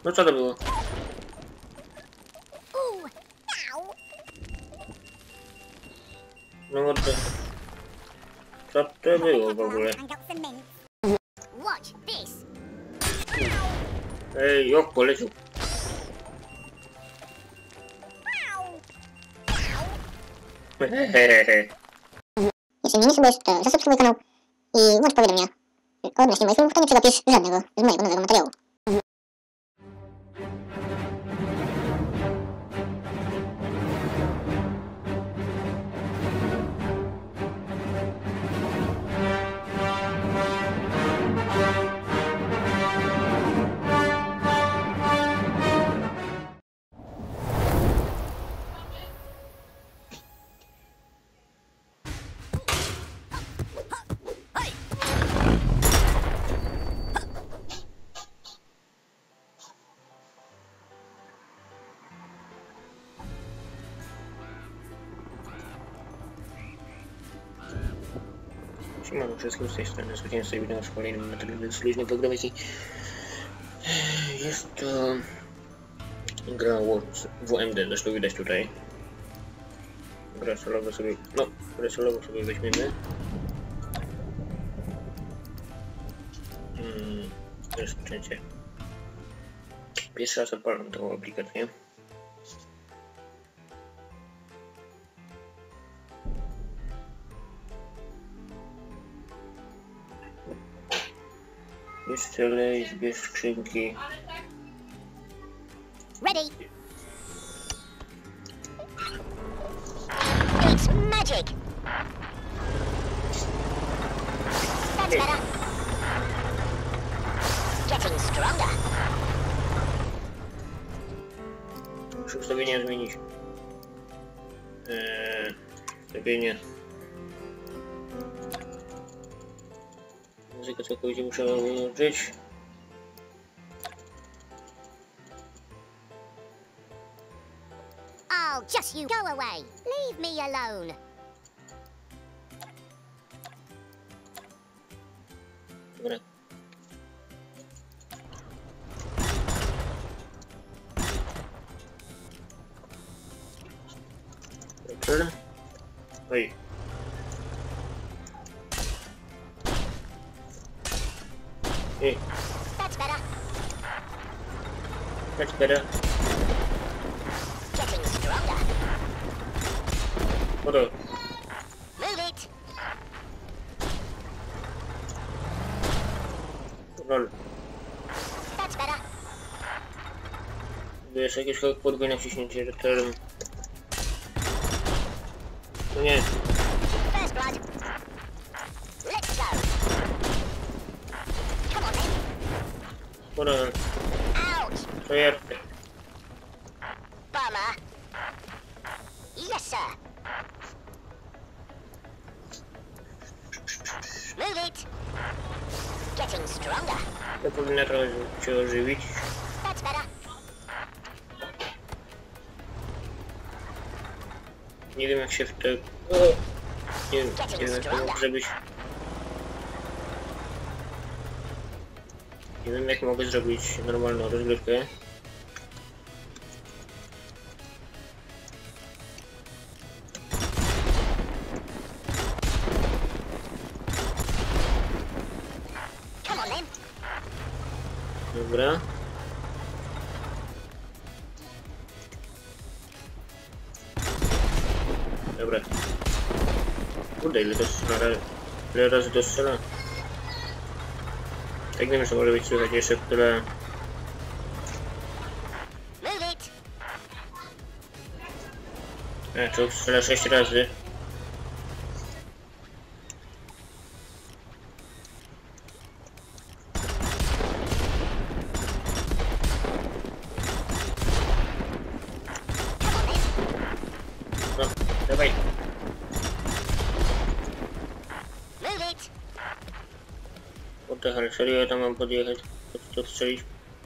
No co to było? No what the... Co to było w ogóle? Ej, jak polecił. Hehehe. Jeśli mnie nie subujesz, to zasubskrybuj kanał i włącz powiadomienia. Odnośnie moich filmów, to nie przegapisz żadnego z mojego nowego materiału. Siemano wszystkim, z tej strony zwycięzca wideo w kolejnym materiale z luźnej programacji. Jest to gra WMD, zresztą widać tutaj. Grę solowo sobie, weźmiemy. Rozpoczęcie. Pierwszy raz odpalam tą aplikację. Jeszcze lej, zbierz skrzynki. Ready. It's magic. That's better. Getting stronger. Muszę ustawienia zmienić. Ustawienia. Muzykę całkowicie muszę wyłączyć. Oh, just you go away. Leave me alone. Dobra. Dobra. Oj. Hey. That's better. That's better. Getting stronger. What up? Move it. Lol. That's better. Wiesz, jakieś podwójne wciśnięcie return. No nie. First blood. Let's go. Come on then. What the hell? Ouch. Co jest? Bummer. Yes, sir. Move it. Getting stronger. To powinno trochę cię ożywić. That's better. Nie wiem jak się w te... Nie wiem jak to mogę zrobić. Nie wiem jak mogę zrobić normalną rozgrywkę. Come on then. Dobra. Dobra. Kurde, ile razy to strzela. Tak nie wiem, że może być słychać jeszcze tyle. Move it. Czołg strzela 6 razy. No, dawaj. Move it. What the hell, serio ja tam mam podjechać? To strzelić?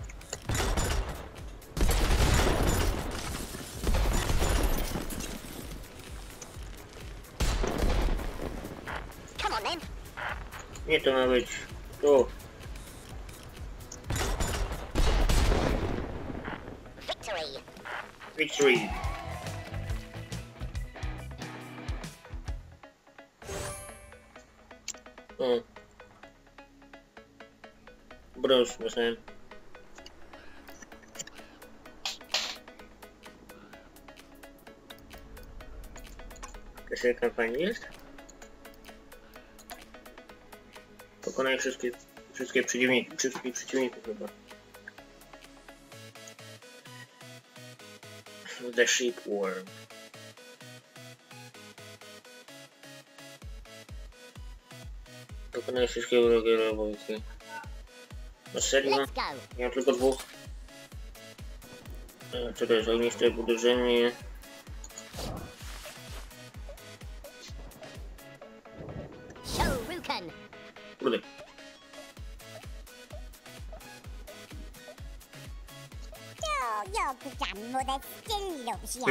Come on then. Nie, to ma być tu. Victory. O. Brąz dostałem. Jaka kampanii jest? Pokonaj wszystkie przeciwników chyba. The Sheepworm. Pokonaj wszystkie wrogie roboty. No serio? Ja mam tylko dwóch. Co to jest? Ogniste uderzenie. Kurde. Your grandmother still loves you.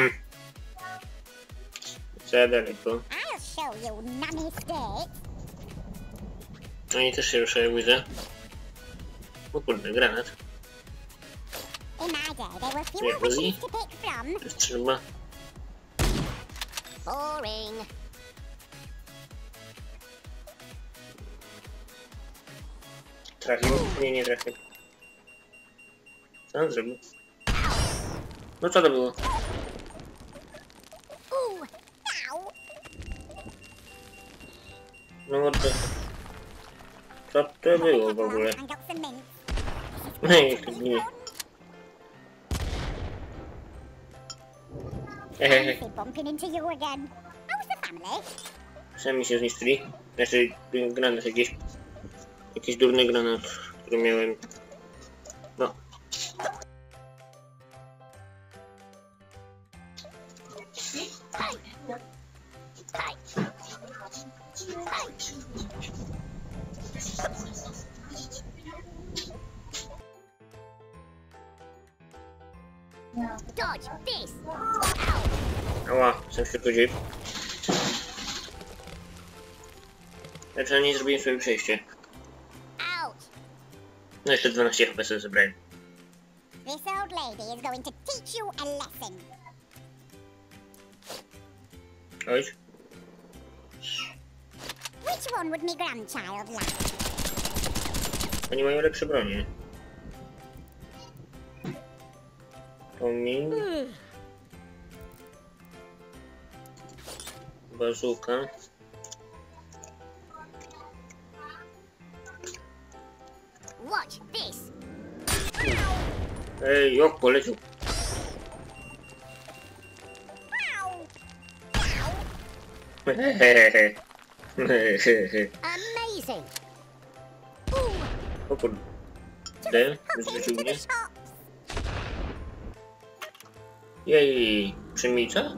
Za daleko. I'll show you nanny state. Oni też się ruszają, widzę. O kurde, granat. In my day, there were Nie, fewer Rosie? wishes to pick from. To jest trzeba. Boring. Trafił? Nie, nie trafił. Co on zrobił? No co to było? Ooh, ow. No what the... Co to było w ogóle? And got some mints. No i to ginie. Hehehe. Fancy bumping into you again. How's the family? Sami się zniszczyli. Znaczy granat jakiś. Jakiś durny granat, który miałem. No. Dodge this. Ała, sam się podzielił. Ja przynajmniej zrobiłem sobie przejście. Out. No jeszcze 12 FPS zebrałem. This old lady is going to teach you a lesson. Chodź. Which one would me grandchild like? Oni mają lepsze bronie. Omin. Bazuka. Watch this. Ej, ok, polecił. Hehehe. Hehehe. Amazing. O kurde. Zrzucił mnie. Jej, przemilcza?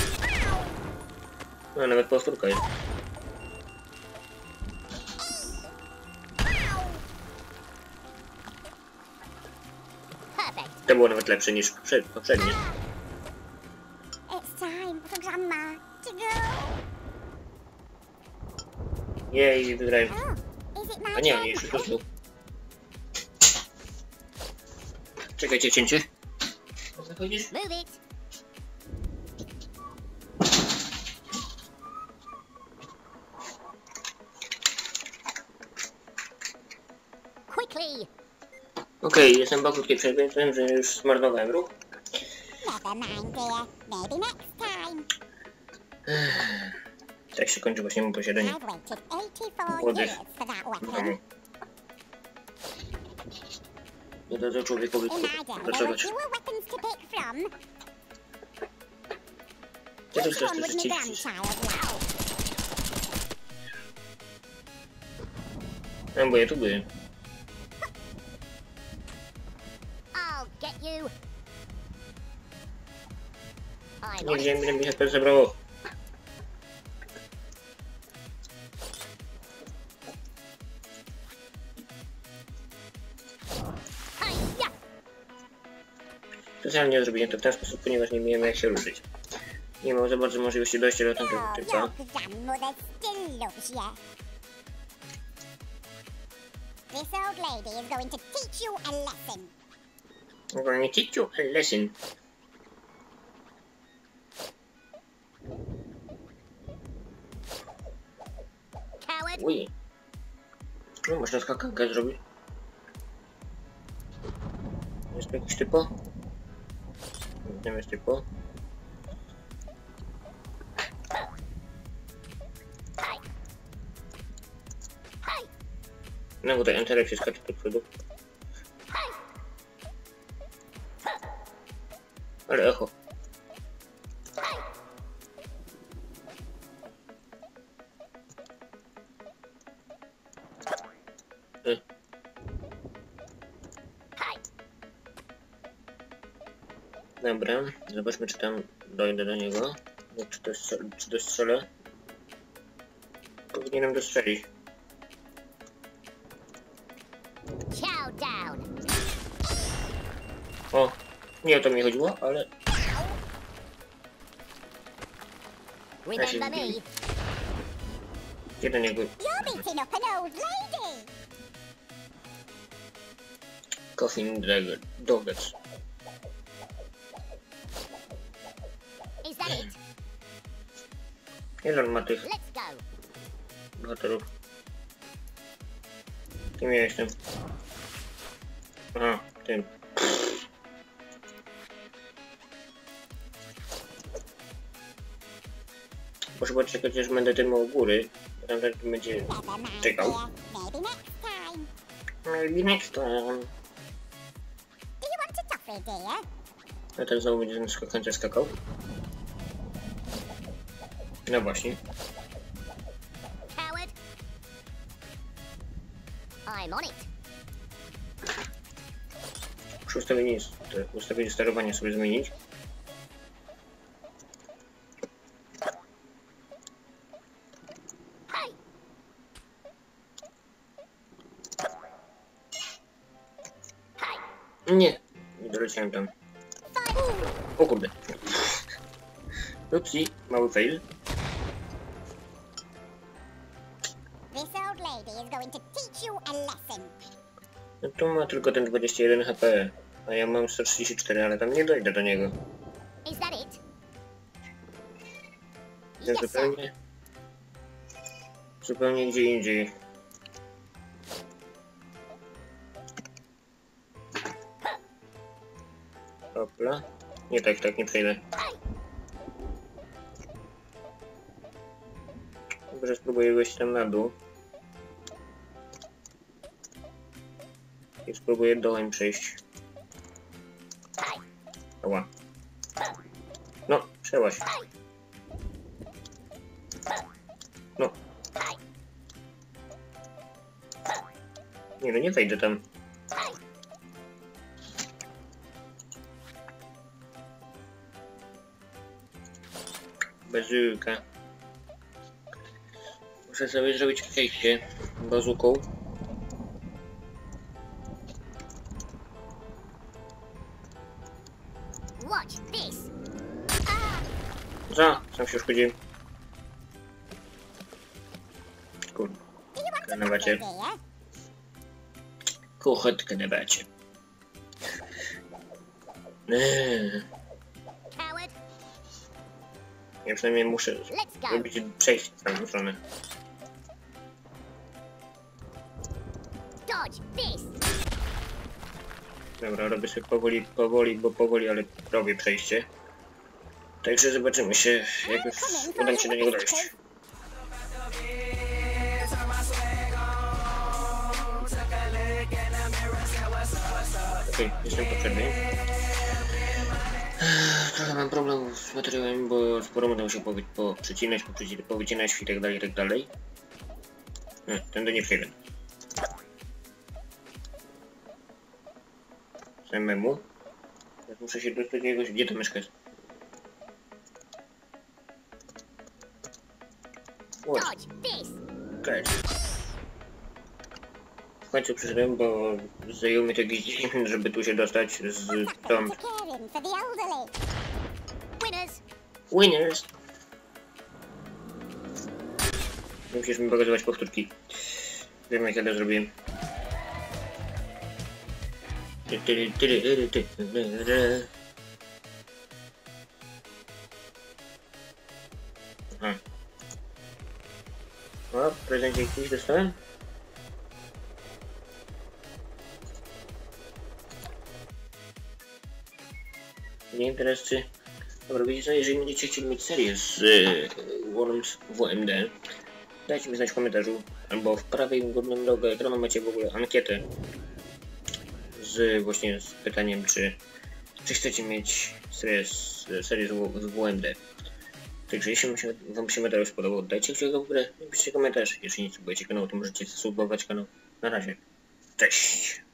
No, nawet powtórka jest. Perfect. To było nawet lepsze niż poprzednie. It's time for Grandma to go. Jej, wygrałem. Oh, is it my A nie, turn oni jeszcze now? tu. Czekajcie, cięcie. Zachodzisz? Move it. Quickly. Okej, jestem po krótkiej przerwie, wiem, że już zmarnowałem ruch. Never mind, dear. Maybe next time. Tak się kończy właśnie moje posiadanie. I've waited 84 Młodych. years for that weapon. Mamy. Nie dadzą człowiekowi In my day, there were pracować. fewer weapons to pick from. Ja tu Which chcesz one would też me czyścić. grandchild like? No, bo ja tu byłem. I'll get you. I'm Nie on wiedziałem, it. ile mi HP zabrało. Hi-ya. Specjalnie zrobiłem to w ten sposób, ponieważ nie miałem jak się ruszyć. Nie mam za bardzo możliwości dojścia do tamtego Oh, typa. your grandmother still loves you. This old lady is going to teach you a lesson. I'm going to teach you a lesson. Uj. No, można skakankę zrobić. Jest tu jakiś typo? Nie jest typo. No, bo to enterek się skacze do przodu. Ale echo. Dobra, zobaczmy czy tam dojdę do niego. No, czy dostrzelę? Powinienem dostrzelić. O, nie o to mi chodziło, ale... Ja się zbiję. Gdzie do niego? Coffin Doggets. Ile on ma tych bohaterów? Kim ja jestem? Aha, tym. Muszę poczekać, aż będę tym u góry. Tam tak będzie czekał. Maybe next time. A ten znowu będzie na skakance skakał. No właśnie. Muszę ustawienie sterowania sobie zmienić. Nie doleciałem tam. O kurde. Upsi, mały fail. No tu ma tylko ten 21 HP, a ja mam 134, ale tam nie dojdę do niego. Jest zupełnie gdzie indziej. Hopla. Nie tak nie przejdę. Może spróbuję wejść tam na dół. I spróbuję dołem przejść. Ała. No, przełaź. No. Nie no, nie wejdę tam. Bazuka. Muszę sobie zrobić przejście bazuką. Sam się uszkodziłem. Kurde. Na bacie. Kuchetkę na bacie. Ja przynajmniej muszę zrobić przejście w tamtą stronę. Dobra, robię sobie powoli, ale robię przejście. Także zobaczymy się, jak już uda mi się do niego dojść. Okej, jestem potrzebny. Trochę mam problem z materiałem, bo sporo będę musiał poprzecinać, powycinać i tak dalej. Nie, tędy nie przejdę. Samemu. Teraz muszę się dostać do jakiegoś... Gdzie ta myszka jest? Okej. W końcu przyszedłem, bo zajął mi to jakiś 10 minut, żeby tu się dostać z stąd. Winners! Musisz mi pokazywać powtórki. Wiem jak ja to zrobiłem. Aha. O, prezent jakiś dostałem? Nie wiem teraz czy... Dobra, wiecie co, jeżeli będziecie chcieli mieć serię z Worms WMD, dajcie mi znać w komentarzu, albo w prawej górnym rogu ekranu macie w ogóle ankietę z właśnie z pytaniem, czy chcecie mieć serię z WMD. Także jeśli wam się materiał spodobał, dajcie kciuka w górę, napiszcie komentarz. Jeśli nie subujecie kanału, to możecie zasubować kanał. Na razie. Cześć!